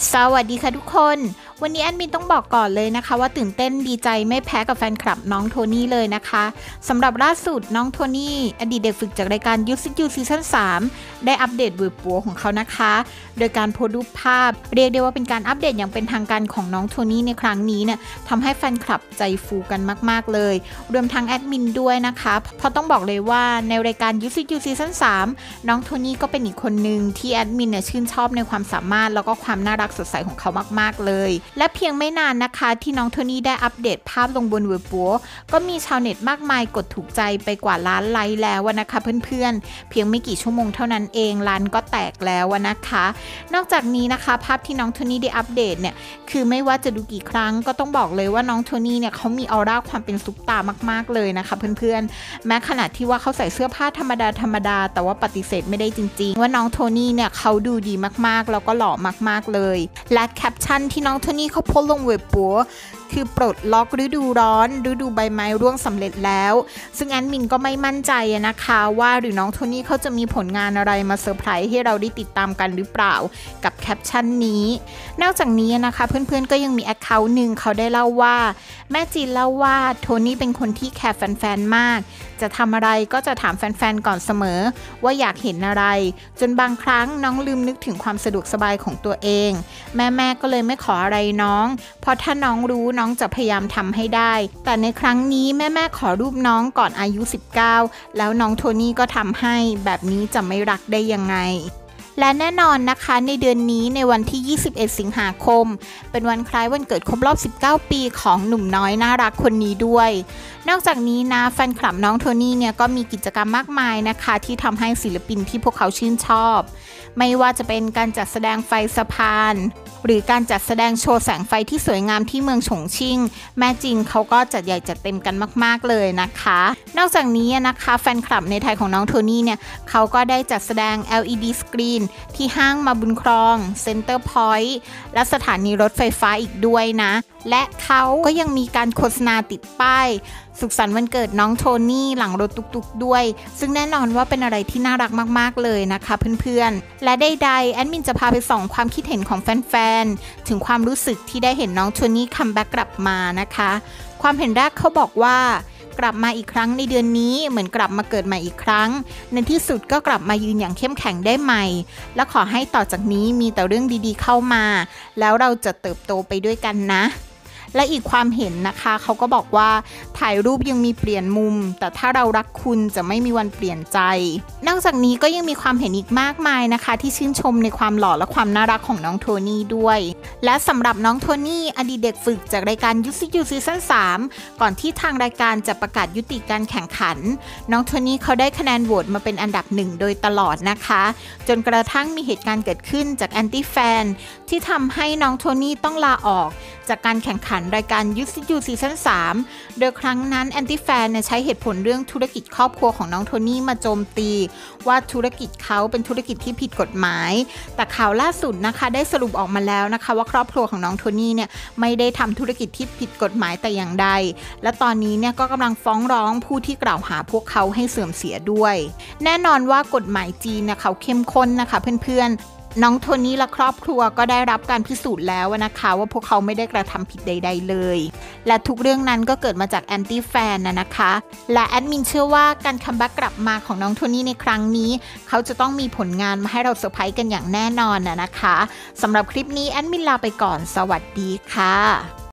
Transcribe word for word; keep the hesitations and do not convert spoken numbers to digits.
สวัสดีค่ะทุกคนวันนี้แอดมินต้องบอกก่อนเลยนะคะว่าตื่นเต้นดีใจไม่แพ้กับแฟนคลับน้องโทนี่เลยนะคะสำหรับล่าสุดน้องโทนี่อดีตเด็กฝึกจากรายการยูซิยูซีซั่นสามได้อัปเดตเว็บปัวของเขานะคะโดยการโพสต์รูปภาพเรียกได้ว่าเป็นการอัปเดตอย่างเป็นทางการของน้องโทนี่ในครั้งนี้เนี่ยทำให้แฟนคลับใจฟูกันมากๆเลยรวมทั้งแอดมินด้วยนะคะเพราะต้องบอกเลยว่าในรายการยูซิยูซีซั่นสามน้องโทนี่ก็เป็นอีกคนหนึ่งที่แอดมินเนี่ยชื่นชอบในความสามารถแล้วก็ความน่ารักสดใสของเขามากๆเลยและเพียงไม่นานนะคะที่น้องโทนี่ได้อัปเดตภาพลงบนเว็บปัวก็มีชาวเน็ตมากมายกดถูกใจไปกว่าล้านไลค์แล้วนะคะเพื่อนๆเพียงไม่กี่ชั่วโมงเท่านั้นเองล้านก็แตกแล้วนะคะนอกจากนี้นะคะภาพที่น้องโทนี่ได้อัปเดตเนี่ยคือไม่ว่าจะดูกี่ครั้งก็ต้องบอกเลยว่าน้องโทนี่เนี่ยเขามีออร่าความเป็นซุปตาร์มากๆเลยนะคะเพื่อนๆแม้ขนาดที่ว่าเขาใส่เสื้อผ้าธรรมดาธรรมดาแต่ว่าปฏิเสธไม่ได้จริงๆว่าน้องโทนี่เนี่ยเขาดูดีมากๆแล้วก็หล่อมากๆเลยและแคปชั่นที่น้องโทนี่เขาโพสต์ลงเว็บปัวคือปลดล็อกฤดูร้อนฤดูใบไม้ร่วงสำเร็จแล้วซึ่งแอดมินก็ไม่มั่นใจนะคะว่าหรือน้องโทนี่เขาจะมีผลงานอะไรมาเซอร์ไพรส์ให้เราได้ติดตามกันหรือเปล่ากับแคปชั่นนี้นอกจากนี้นะคะเพื่อนๆก็ยังมีแอคเคาท์หนึ่งเขาได้เล่าว่าแม่จีนเล่าว่าโทนี่เป็นคนที่แคร์แฟนๆมากจะทำอะไรก็จะถามแฟนๆก่อนเสมอว่าอยากเห็นอะไรจนบางครั้งน้องลืมนึกถึงความสะดวกสบายของตัวเองแม่ๆก็เลยไม่ขออะไรน้องเพราะถ้าน้องรู้น้องจะพยายามทำให้ได้แต่ในครั้งนี้แม่ๆขอรูปน้องก่อนอายุสิบเก้าแล้วน้องโทนี่ก็ทำให้แบบนี้จะไม่รักได้ยังไงและแน่นอนนะคะในเดือนนี้ในวันที่ยี่สิบเอ็ดสิงหาคมเป็นวันคล้ายวันเกิดครบรอบสิบเก้าปีของหนุ่มน้อยน่ารักคนนี้ด้วยนอกจากนี้นะแฟนคลับน้องโทนี่เนี่ยก็มีกิจกรรมมากมายนะคะที่ทำให้ศิลปินที่พวกเขาชื่นชอบไม่ว่าจะเป็นการจัดแสดงไฟสะพานหรือการจัดแสดงโชว์แสงไฟที่สวยงามที่เมืองฉงชิ่งแม่จินเขาก็จัดใหญ่จัดเต็มกันมากๆเลยนะคะนอกจากนี้นะคะแฟนคลับในไทยของน้องโทนี่เนี่ยเขาก็ได้จัดแสดง แอล อี ดี สกรีนที่ห้างมาบุญครองเซ็นเตอร์พอยต์และสถานีรถไฟฟ้าอีกด้วยนะและเขาก็ยังมีการโฆษณาติดป้ายสุขสันต์วันเกิดน้องโทนี่หลังรถตุกๆด้วยซึ่งแน่นอนว่าเป็นอะไรที่น่ารักมากๆเลยนะคะเพื่อนๆและใดๆแอดมินจะพาไปส่องความคิดเห็นของแฟนๆถึงความรู้สึกที่ได้เห็นน้องโทนี่คัมแบ็กกลับมานะคะความเห็นแรกเขาบอกว่ากลับมาอีกครั้งในเดือนนี้เหมือนกลับมาเกิดใหม่อีกครั้งในที่สุดก็กลับมายืนอย่างเข้มแข็งได้ใหม่และขอให้ต่อจากนี้มีแต่เรื่องดีๆเข้ามาแล้วเราจะเติบโตไปด้วยกันนะและอีกความเห็นนะคะเขาก็บอกว่าถ่ายรูปยังมีเปลี่ยนมุมแต่ถ้าเรารักคุณจะไม่มีวันเปลี่ยนใจนอกจากนี้ก็ยังมีความเห็นอีกมากมายนะคะที่ชื่นชมในความหล่อและความน่ารักของน้องโทนี่ด้วยและสำหรับน้องโทนี่อดีตเด็กฝึกจากรายการยูซิยูซีซั่นสามก่อนที่ทางรายการจะประกาศยุติการแข่งขันน้องโทนี่เขาได้คะแนนโหวตมาเป็นอันดับหนึ่งโดยตลอดนะคะจนกระทั่งมีเหตุการณ์เกิดขึ้นจากแอนตี้แฟนที่ทำให้น้องโทนี่ต้องลาออกจากการแข่งขันรายการยูซิยูซีซั่นสามโดยครั้งนั้นแอนตี้แฟนใช้เหตุผลเรื่องธุรกิจครอบครัวของน้องโทนี่มาโจมตีว่าธุรกิจเขาเป็นธุรกิจที่ผิดกฎหมายแต่ข่าวล่าสุดนะคะได้สรุปออกมาแล้วนะคะว่าครอบครัวของน้องโทนี่เนี่ยไม่ได้ทำธุรกิจที่ผิดกฎหมายแต่อย่างใดและตอนนี้เนี่ยก็กำลังฟ้องร้องผู้ที่กล่าวหาพวกเขาให้เสื่อมเสียด้วยแน่นอนว่ากฎหมายจีนเนี่ยเขาเข้มข้นนะคะเพื่อนๆน้องโทนี่และครอบครัวก็ได้รับการพิสูจน์แล้วนะคะว่าพวกเขาไม่ได้กระทำผิดใดๆเลยและทุกเรื่องนั้นก็เกิดมาจากแอนตี้แฟนนะนะคะและแอดมินเชื่อว่าการคัมแบ็กกลับมาของน้องโทนี่ในครั้งนี้เขาจะต้องมีผลงานมาให้เราเซอร์ไพรส์กันอย่างแน่นอนนะคะสำหรับคลิปนี้แอดมินลาไปก่อนสวัสดีค่ะ